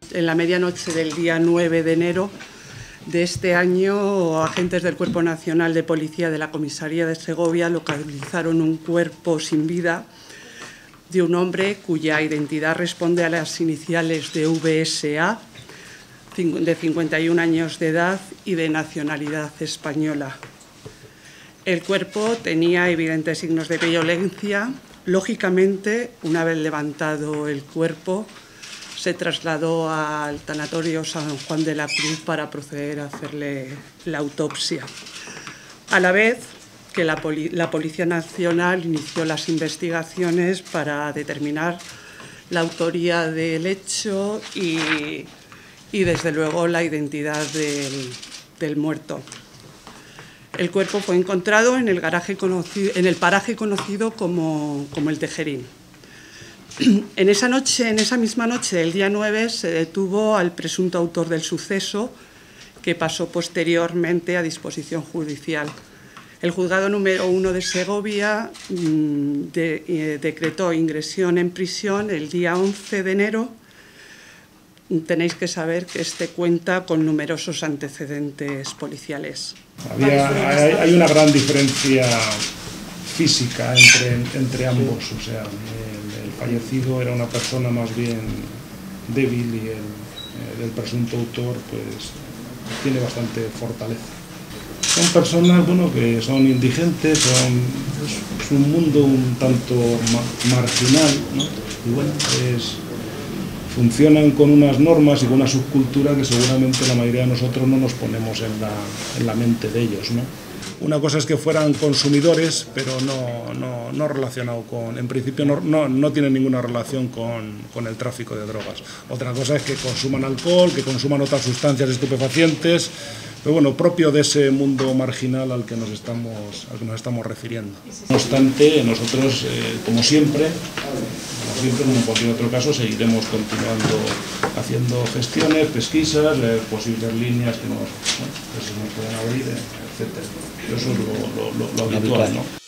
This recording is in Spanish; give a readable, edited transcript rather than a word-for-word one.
En la medianoche del día 9 de enero de este año, agentes del Cuerpo Nacional de Policía de la Comisaría de Segovia localizaron un cuerpo sin vida de un hombre cuya identidad responde a las iniciales de VSA, de 51 años de edad y de nacionalidad española. El cuerpo tenía evidentes signos de violencia. Lógicamente, una vez levantado el cuerpo, se trasladó al tanatorio San Juan de la Cruz para proceder a hacerle la autopsia. A la vez que la Policía Nacional inició las investigaciones para determinar la autoría del hecho y desde luego, la identidad del muerto. El cuerpo fue encontrado en el paraje conocido como el Tejerín. En esa misma noche, el día 9, se detuvo al presunto autor del suceso, que pasó posteriormente a disposición judicial. El juzgado número 1 de Segovia decretó ingresión en prisión el día 11 de enero. Tenéis que saber que este cuenta con numerosos antecedentes policiales. Hay una gran diferencia física entre ambos. O sea, el fallecido era una persona más bien débil y el presunto autor pues tiene bastante fortaleza. Son personas que son indigentes, es un mundo un tanto marginal, ¿no? Y bueno, funcionan con unas normas y con una subcultura que seguramente la mayoría de nosotros no nos ponemos en la mente de ellos, ¿no? Una cosa es que fueran consumidores, pero no relacionado con, en principio no tienen ninguna relación con el tráfico de drogas. Otra cosa es que consuman alcohol, que consuman otras sustancias estupefacientes, pero bueno, propio de ese mundo marginal al que nos estamos refiriendo. No obstante, nosotros, como siempre, en cualquier otro caso, seguiremos continuando haciendo gestiones, pesquisas, posibles líneas que se nos puedan abrir, etc. Eso es lo habitual, ¿no?